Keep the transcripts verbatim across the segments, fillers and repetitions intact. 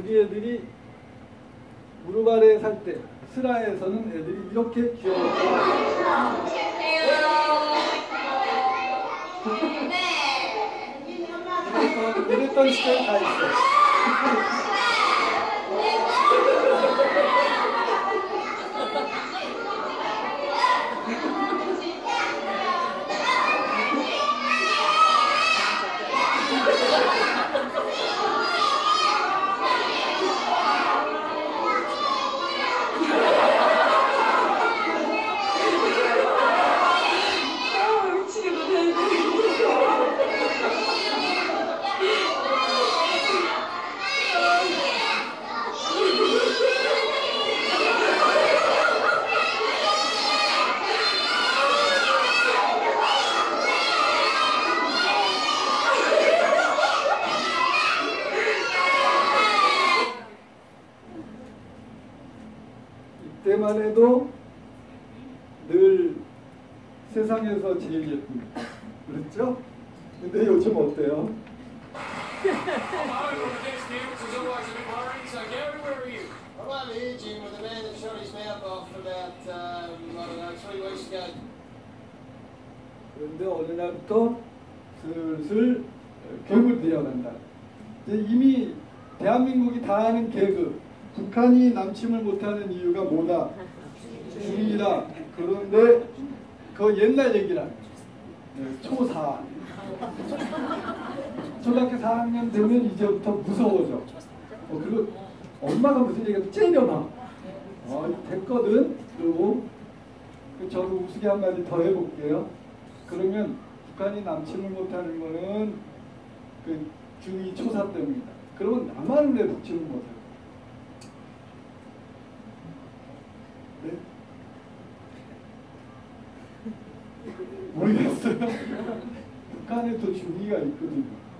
우리 애들이 무릎 아래에 살 때 슬하에서는 애들이 이렇게 귀여워요. 이랬던, 이랬던 시절이 다 있어. 이때만 해도 늘 세상에서 제일 예쁩니다. 그렇죠? 근데 요즘 어때요? 그런데 어느 날부터 슬슬 개그를 들여간다. 이미 대한민국이 다 아는 개그, 북한이 남침을 못하는 이유가 뭐다? 중이다. 그런데 그 옛날 얘기라. 네, 초사. 초등학교 사 학년 되면 이제부터 무서워져. 어, 그리고 엄마가 무슨 얘기하면 째려봐. 어, 됐거든. 그리고 저를 우스개 한마디 더 해볼게요. 그러면 북한이 남침을 못하는 거는 그 중이 초사 때문이다. 그러면 나만 왜 북침을 못해? 네? 모르겠어요. 북한에도 중이가 있거든요.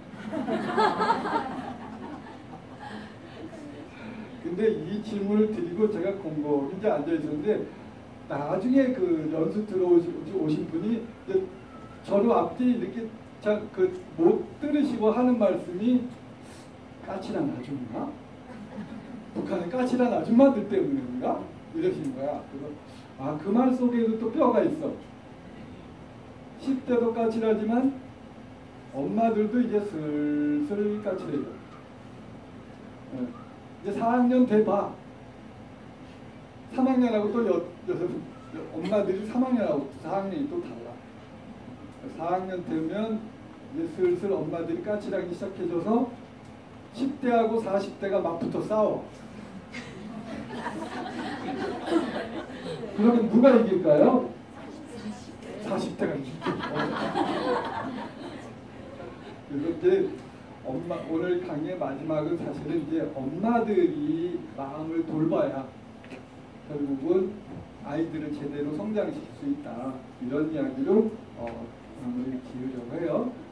근데 이 질문을 드리고 제가 공고 이제 앉아 있었는데 나중에 그 연수 들어오신 분이 이제 저를 앞뒤 이렇게 그 못 들으시고 하는 말씀이 까칠한 아줌마? 북한의 까칠한 아줌마들 때문인가? 이러시는 거야. 그래서 아, 그 말 속에도 또 뼈가 있어. 십 대도 까칠하지만 엄마들도 이제 슬슬 까칠해져. 네. 이제 사 학년 돼봐. 삼 학년하고 또 여, 여섯, 엄마들이 삼 학년하고 사 학년이 또 달라. 사 학년 되면 이제 슬슬 엄마들이 까칠하기 시작해져서 십 대하고 사십 대가 맞붙어 싸워. 그러면 누가 이길까요? 사십 대가 이기죠. 그래서 이제 엄마, 오늘 강의 마지막은 사실은 이제 엄마들이 마음을 돌봐야 결국은 아이들을 제대로 성장시킬 수 있다. 이런 이야기로 어, 마무리 지으려고 해요.